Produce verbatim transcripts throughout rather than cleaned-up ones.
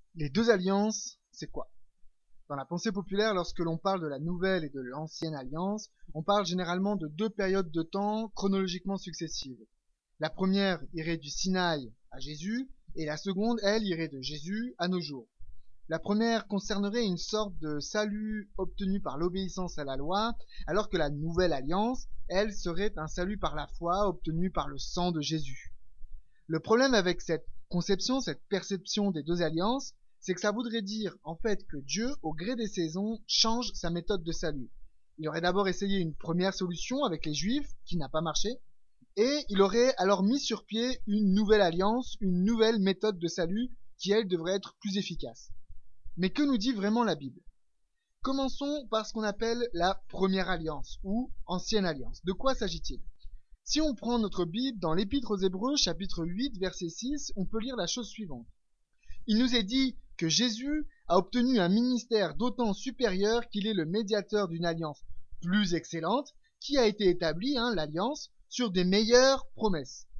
Les deux alliances, c'est quoi? Dans la pensée populaire, lorsque l'on parle de la nouvelle et de l'ancienne alliance, on parle généralement de deux périodes de temps chronologiquement successives. La première irait du Sinaï à Jésus, et la seconde, elle, irait de Jésus à nos jours. La première concernerait une sorte de salut obtenu par l'obéissance à la loi, alors que la nouvelle alliance, elle, serait un salut par la foi obtenu par le sang de Jésus. Le problème avec cette conception, cette perception des deux alliances, c'est que ça voudrait dire en fait que Dieu, au gré des saisons, change sa méthode de salut. Il aurait d'abord essayé une première solution avec les Juifs, qui n'a pas marché, et il aurait alors mis sur pied une nouvelle alliance, une nouvelle méthode de salut, qui elle devrait être plus efficace. Mais que nous dit vraiment la Bible? Commençons par ce qu'on appelle la première alliance, ou ancienne alliance. De quoi s'agit-il? Si on prend notre Bible dans l'Épître aux Hébreux, chapitre huit, verset six, on peut lire la chose suivante. Il nous est dit que Jésus a obtenu un ministère d'autant supérieur qu'il est le médiateur d'une alliance plus excellente, qui a été établie, hein, l'alliance, sur des meilleures promesses.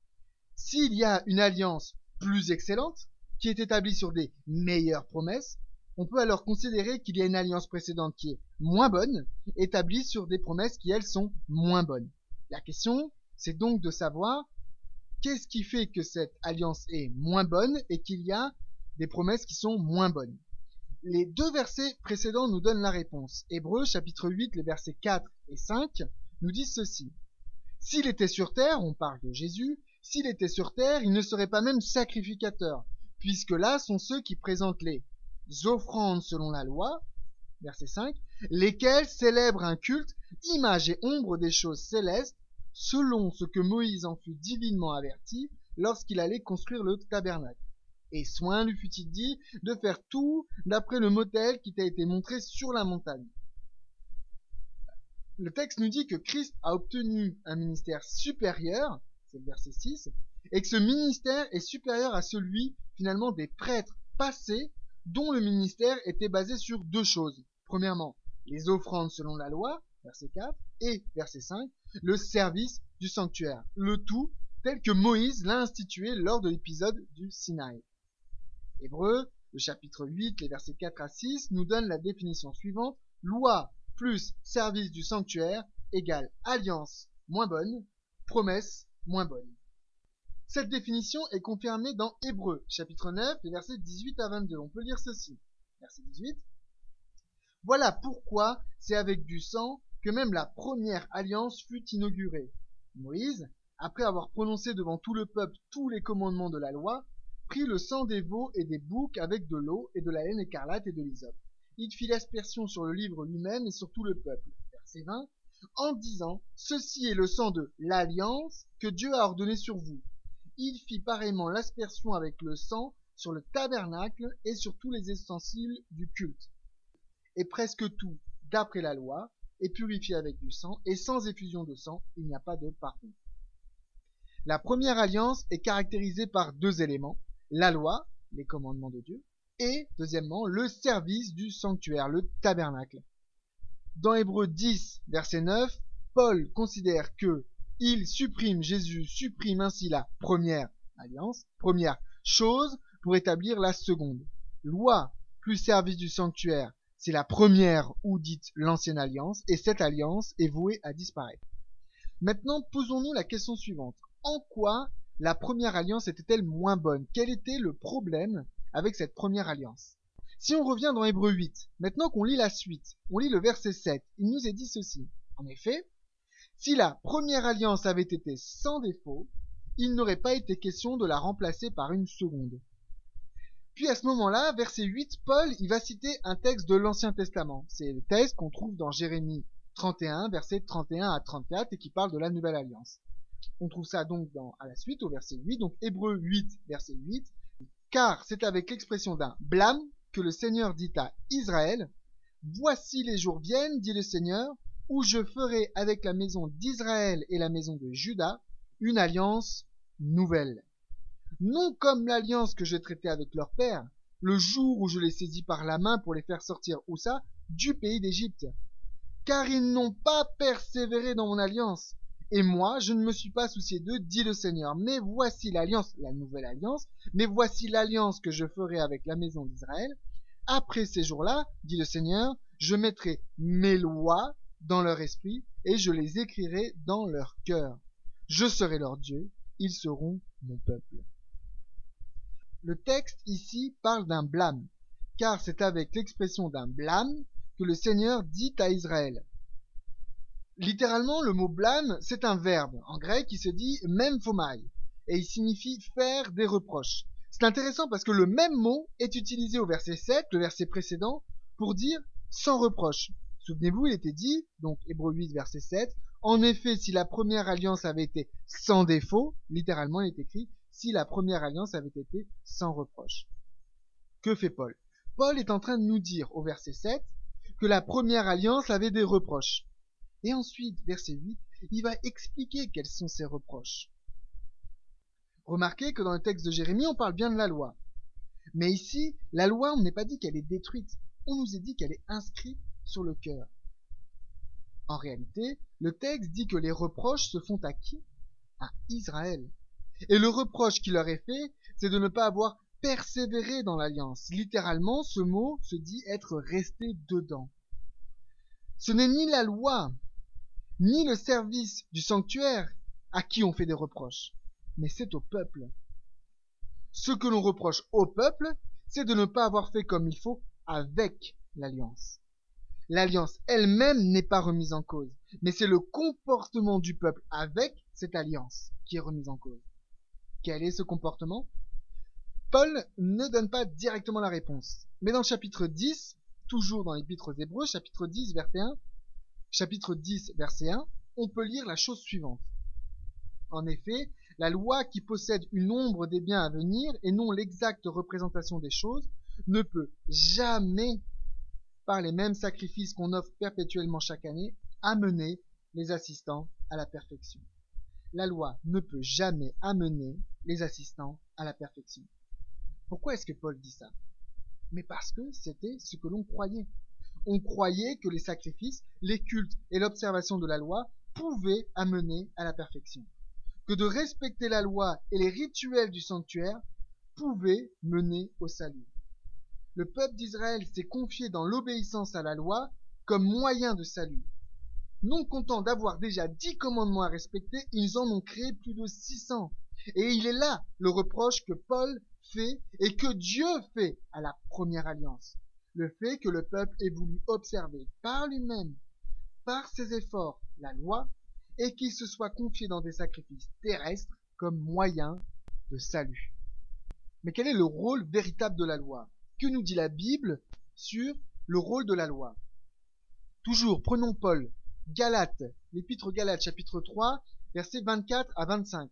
S'il y a une alliance plus excellente, qui est établie sur des meilleures promesses, on peut alors considérer qu'il y a une alliance précédente qui est moins bonne, établie sur des promesses qui, elles, sont moins bonnes. La question, c'est donc de savoir qu'est-ce qui fait que cette alliance est moins bonne et qu'il y a des promesses qui sont moins bonnes. Les deux versets précédents nous donnent la réponse. Hébreux, chapitre huit, les versets quatre et cinq, nous disent ceci. S'il était sur terre, on parle de Jésus, s'il était sur terre, il ne serait pas même sacrificateur, puisque là sont ceux qui présentent les offrandes selon la loi, verset cinq, lesquels célèbrent un culte, image et ombre des choses célestes, selon ce que Moïse en fut divinement averti lorsqu'il allait construire le tabernacle. Et soin lui fut-il dit de faire tout d'après le modèle qui t'a été montré sur la montagne. Le texte nous dit que Christ a obtenu un ministère supérieur, c'est le verset six, et que ce ministère est supérieur à celui, finalement, des prêtres passés, dont le ministère était basé sur deux choses. Premièrement, les offrandes selon la loi, verset quatre, et verset cinq, le service du sanctuaire, le tout tel que Moïse l'a institué lors de l'épisode du Sinaï. Hébreux, le chapitre huit, les versets quatre à six, nous donne la définition suivante. Loi plus service du sanctuaire égale alliance moins bonne, promesse moins bonne. Cette définition est confirmée dans Hébreux, chapitre neuf, les versets dix-huit à vingt-deux. On peut lire ceci. Verset dix-huit. Voilà pourquoi c'est avec du sang que même la première alliance fut inaugurée. Moïse, après avoir prononcé devant tout le peuple tous les commandements de la loi, prit le sang des veaux et des boucs avec de l'eau et de la laine écarlate et de l'hysope. Il fit l'aspersion sur le livre lui-même et sur tout le peuple. Verset vingt. En disant, ceci est le sang de l'alliance que Dieu a ordonné sur vous. Il fit pareillement l'aspersion avec le sang sur le tabernacle et sur tous les ustensiles du culte. Et presque tout, d'après la loi, est purifié avec du sang, et sans effusion de sang, il n'y a pas de pardon. La première alliance est caractérisée par deux éléments, la loi, les commandements de Dieu, et, deuxièmement, le service du sanctuaire, le tabernacle. Dans Hébreux dix, verset neuf, Paul considère que il supprime, Jésus supprime ainsi la première alliance, première chose pour établir la seconde. Loi plus service du sanctuaire, c'est la première ou dite l'ancienne alliance, et cette alliance est vouée à disparaître. Maintenant, posons-nous la question suivante. En quoi la première alliance était-elle moins bonne? Quel était le problème avec cette première alliance? Si on revient dans Hébreux huit, maintenant qu'on lit la suite, on lit le verset sept, il nous est dit ceci. En effet, si la première alliance avait été sans défaut, il n'aurait pas été question de la remplacer par une seconde. Puis à ce moment-là, verset huit, Paul il va citer un texte de l'Ancien Testament. C'est le texte qu'on trouve dans Jérémie trente et un, versets trente et un à trente-quatre, et qui parle de la nouvelle alliance. On trouve ça donc dans, à la suite, au verset huit, donc Hébreux huit, verset huit. Car c'est avec l'expression d'un blâme que le Seigneur dit à Israël, « Voici les jours viennent, dit le Seigneur, où je ferai avec la maison d'Israël et la maison de Juda une alliance nouvelle. Non comme l'alliance que j'ai traitée avec leur père, le jour où je les saisis par la main pour les faire sortir, où ça, du pays d'Égypte. Car ils n'ont pas persévéré dans mon alliance, et moi, je ne me suis pas soucié d'eux, dit le Seigneur. Mais voici l'alliance, la nouvelle alliance, mais voici l'alliance que je ferai avec la maison d'Israël. Après ces jours-là, dit le Seigneur, je mettrai mes lois dans leur esprit et je les écrirai dans leur cœur. Je serai leur Dieu, ils seront mon peuple. Le texte ici parle d'un blâme, car c'est avec l'expression d'un blâme que le Seigneur dit à Israël. Littéralement, le mot blâme, c'est un verbe, en grec qui se dit memphomai, et il signifie faire des reproches. C'est intéressant parce que le même mot est utilisé au verset sept, le verset précédent, pour dire sans reproche. Souvenez-vous, il était dit, donc Hébreux huit, verset sept, en effet, si la première alliance avait été sans défaut, littéralement il est écrit, si la première alliance avait été sans reproche. Que fait Paul? Paul est en train de nous dire au verset sept que la première alliance avait des reproches. Et ensuite, verset huit, il va expliquer quels sont ces reproches. Remarquez que dans le texte de Jérémie, on parle bien de la loi. Mais ici, la loi, on n'est pas dit qu'elle est détruite. On nous est dit qu'elle est inscrite sur le cœur. En réalité, le texte dit que les reproches se font à qui? À Israël. Et le reproche qui leur est fait, c'est de ne pas avoir persévéré dans l'alliance. Littéralement, ce mot se dit être resté dedans. Ce n'est ni la loi, ni le service du sanctuaire à qui on fait des reproches, mais c'est au peuple. Ce que l'on reproche au peuple, c'est de ne pas avoir fait comme il faut avec l'alliance. L'alliance elle-même n'est pas remise en cause, mais c'est le comportement du peuple avec cette alliance qui est remise en cause. Quel est ce comportement? Paul ne donne pas directement la réponse, mais dans le chapitre dix, toujours dans l'épître aux Hébreux, chapitre dix, verset un, chapitre dix, verset un, on peut lire la chose suivante. En effet, la loi qui possède une ombre des biens à venir et non l'exacte représentation des choses ne peut jamais, par les mêmes sacrifices qu'on offre perpétuellement chaque année, amener les assistants à la perfection. La loi ne peut jamais amener les assistants à la perfection. Pourquoi est-ce que Paul dit ça? Mais parce que c'était ce que l'on croyait. On croyait que les sacrifices, les cultes et l'observation de la loi pouvaient amener à la perfection. Que de respecter la loi et les rituels du sanctuaire pouvaient mener au salut. Le peuple d'Israël s'est confié dans l'obéissance à la loi comme moyen de salut. Non content d'avoir déjà dix commandements à respecter, ils en ont créé plus de six cents. Et il est là le reproche que Paul fait et que Dieu fait à la première alliance. Le fait que le peuple ait voulu observer par lui-même, par ses efforts, la loi, et qu'il se soit confié dans des sacrifices terrestres comme moyen de salut. Mais quel est le rôle véritable de la loi? Que nous dit la Bible sur le rôle de la loi? Toujours, prenons Paul, Galates, l'épître aux Galates, chapitre trois, versets vingt-quatre à vingt-cinq.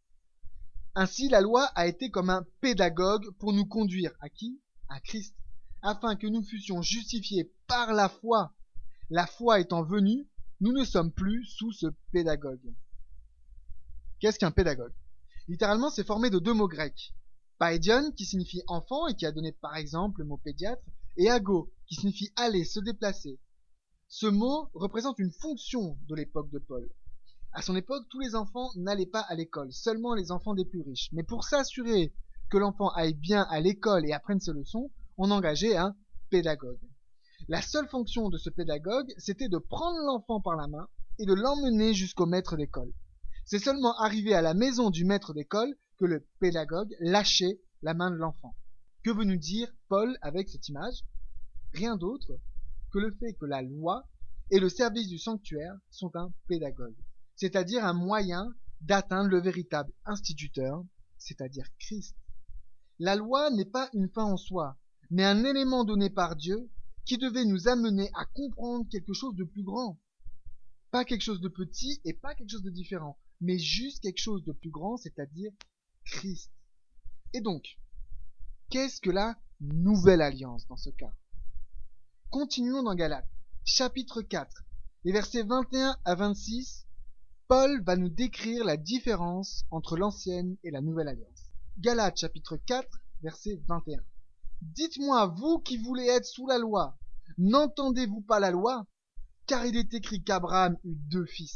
Ainsi, la loi a été comme un pédagogue pour nous conduire à qui? À Christ, afin que nous fussions justifiés par la foi. La foi étant venue, nous ne sommes plus sous ce pédagogue. Qu'est-ce qu'un pédagogue? Littéralement, c'est formé de deux mots grecs. Paedion, qui signifie enfant et qui a donné par exemple le mot pédiatre, et ago, qui signifie aller, se déplacer. Ce mot représente une fonction de l'époque de Paul. À son époque, tous les enfants n'allaient pas à l'école, seulement les enfants des plus riches. Mais pour s'assurer que l'enfant aille bien à l'école et apprenne ses leçons, on engageait un pédagogue. La seule fonction de ce pédagogue, c'était de prendre l'enfant par la main et de l'emmener jusqu'au maître d'école. C'est seulement arrivé à la maison du maître d'école que le pédagogue lâchait la main de l'enfant. Que veut nous dire Paul avec cette image? Rien d'autre que le fait que la loi et le service du sanctuaire sont un pédagogue, c'est-à-dire un moyen d'atteindre le véritable instituteur, c'est-à-dire Christ. La loi n'est pas une fin en soi, mais un élément donné par Dieu qui devait nous amener à comprendre quelque chose de plus grand. Pas quelque chose de petit et pas quelque chose de différent, mais juste quelque chose de plus grand, c'est-à-dire Christ. Et donc, qu'est-ce que la nouvelle alliance dans ce cas? Continuons dans Galates, chapitre quatre, les versets vingt et un à vingt-six, Paul va nous décrire la différence entre l'ancienne et la nouvelle alliance. Galates, chapitre quatre, verset vingt et un. Dites-moi, vous qui voulez être sous la loi, n'entendez-vous pas la loi? Car il est écrit qu'Abraham eut deux fils.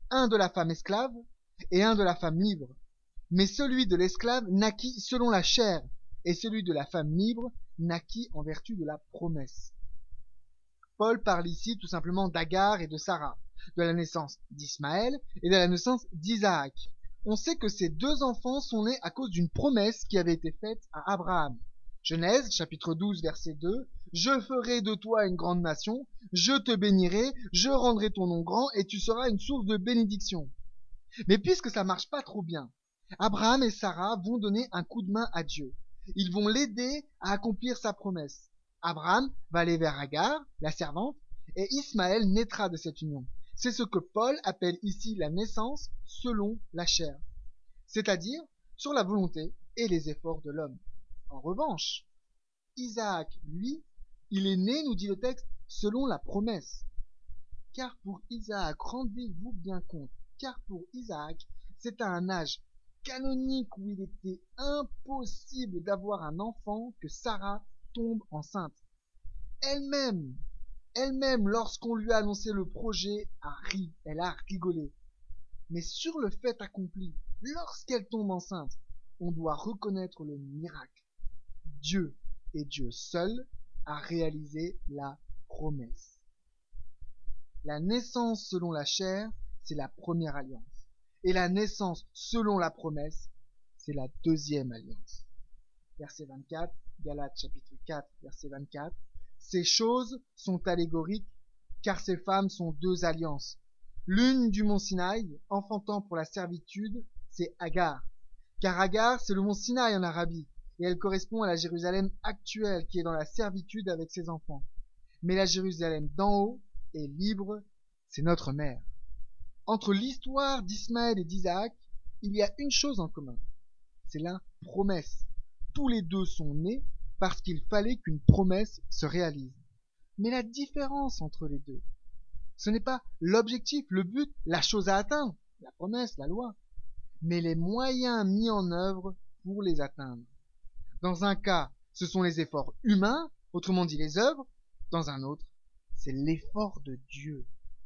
un de la femme esclave et un de la femme libre. Mais celui de l'esclave naquit selon la chair, et celui de la femme libre naquit en vertu de la promesse. Paul parle ici tout simplement d'Agar et de Sarah, de la naissance d'Ismaël et de la naissance d'Isaac. On sait que ces deux enfants sont nés à cause d'une promesse qui avait été faite à Abraham. Genèse, chapitre douze, verset deux. « Je ferai de toi une grande nation, je te bénirai, je rendrai ton nom grand, et tu seras une source de bénédiction. » Mais puisque ça marche pas trop bien, Abraham et Sarah vont donner un coup de main à Dieu. Ils vont l'aider à accomplir sa promesse. Abraham va aller vers Agar, la servante, et Ismaël naîtra de cette union. C'est ce que Paul appelle ici la naissance selon la chair, c'est-à-dire sur la volonté et les efforts de l'homme. En revanche, Isaac, lui, il est né, nous dit le texte, selon la promesse. Car pour Isaac, rendez-vous bien compte, car pour Isaac, c'est à un âge canonique où il était impossible d'avoir un enfant que Sarah tombe enceinte. Elle-même, elle-même, lorsqu'on lui a annoncé le projet, a ri, elle a rigolé. Mais sur le fait accompli, lorsqu'elle tombe enceinte, on doit reconnaître le miracle. Dieu et Dieu seul a réalisé la promesse. La naissance selon la chair, c'est la première alliance. Et la naissance selon la promesse, c'est la deuxième alliance. Verset vingt-quatre, Galates chapitre quatre, verset vingt-quatre. Ces choses sont allégoriques, car ces femmes sont deux alliances. L'une du mont Sinaï, enfantant pour la servitude, c'est Agar. Car Agar, c'est le mont Sinaï en Arabie, et elle correspond à la Jérusalem actuelle qui est dans la servitude avec ses enfants. Mais la Jérusalem d'en haut est libre, c'est notre mère. Entre l'histoire d'Ismaël et d'Isaac, il y a une chose en commun, c'est la promesse. Tous les deux sont nés parce qu'il fallait qu'une promesse se réalise. Mais la différence entre les deux, ce n'est pas l'objectif, le but, la chose à atteindre, la promesse, la loi, mais les moyens mis en œuvre pour les atteindre. Dans un cas, ce sont les efforts humains, autrement dit les œuvres. Dans un autre, c'est l'effort de Dieu.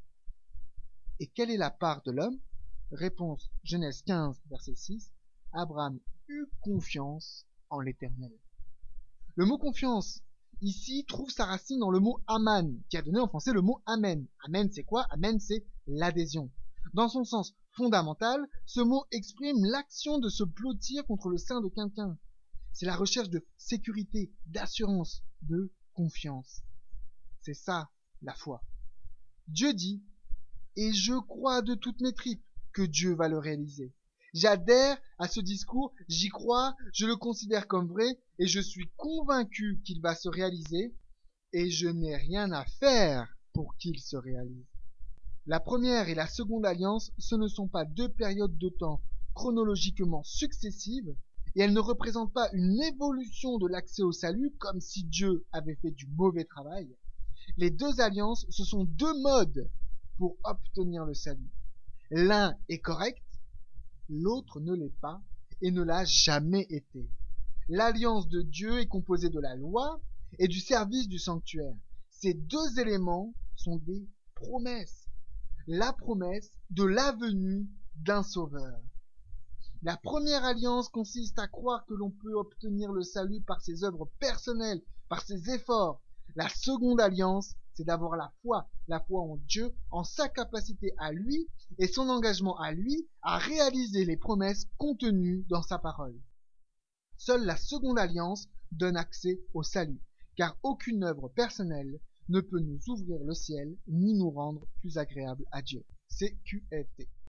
Et quelle est la part de l'homme? Réponse Genèse quinze, verset six. Abraham eut confiance en l'Éternel. Le mot confiance, ici, trouve sa racine dans le mot aman, qui a donné en français le mot amen. Amen, c'est quoi? Amen, c'est l'adhésion. Dans son sens fondamental, ce mot exprime l'action de se blottir contre le sein de quelqu'un. C'est la recherche de sécurité, d'assurance, de confiance. C'est ça, la foi. Dieu dit, et je crois de toutes mes tripes que Dieu va le réaliser. J'adhère à ce discours, j'y crois, je le considère comme vrai, et je suis convaincu qu'il va se réaliser, et je n'ai rien à faire pour qu'il se réalise. La première et la seconde alliance, ce ne sont pas deux périodes de temps chronologiquement successives, et elles ne représentent pas une évolution de l'accès au salut comme si Dieu avait fait du mauvais travail. Les deux alliances, ce sont deux modes pour obtenir le salut. L'un est correct, l'autre ne l'est pas et ne l'a jamais été. L'alliance de Dieu est composée de la loi et du service du sanctuaire. Ces deux éléments sont des promesses. La promesse de la venue d'un sauveur. La première alliance consiste à croire que l'on peut obtenir le salut par ses œuvres personnelles, par ses efforts. La seconde alliance, c'est d'avoir la foi, la foi en Dieu, en sa capacité à lui et son engagement à lui à réaliser les promesses contenues dans sa parole. Seule la seconde alliance donne accès au salut, car aucune œuvre personnelle ne peut nous ouvrir le ciel ni nous rendre plus agréables à Dieu. C Q F T.